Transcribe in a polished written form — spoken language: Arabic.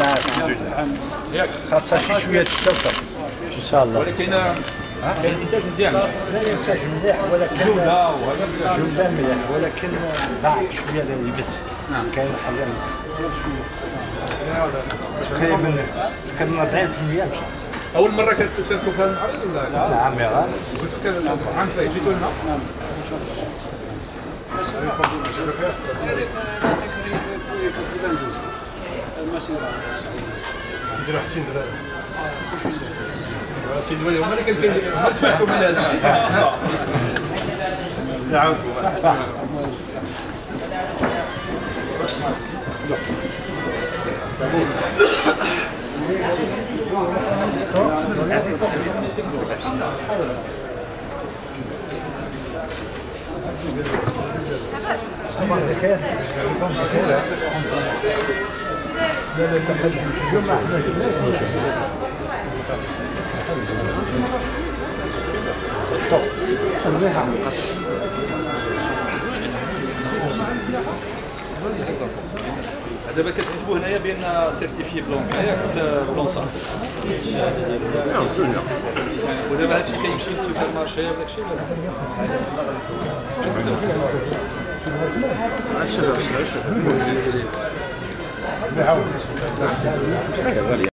معاك ياك خاصها شي شويه الشوكه ان شاء الله. ولكن الانتاج مزيان. لا ينتج مليح ولكن جوده وهذا جوده مليح ولكن ضعف شويه يبس. نعم. كاين حاجه تقريبا 40% مشى. اول مره كتشاركوا في هذا المعرض ولا؟ نعم يا غالي. كنت عام فايت جيتوا لنا؟ نعم. كيديروا حتى دراري سيدي ولي هما اللي كنتفاحكم من هذا الشيء. يعاونكم دابا كتكتبوا هنايا بان سيرتيفي بلون ياك بلون صح. ودابا هادشي كيمشي للسوبر مارشي وداك الشيء ولا؟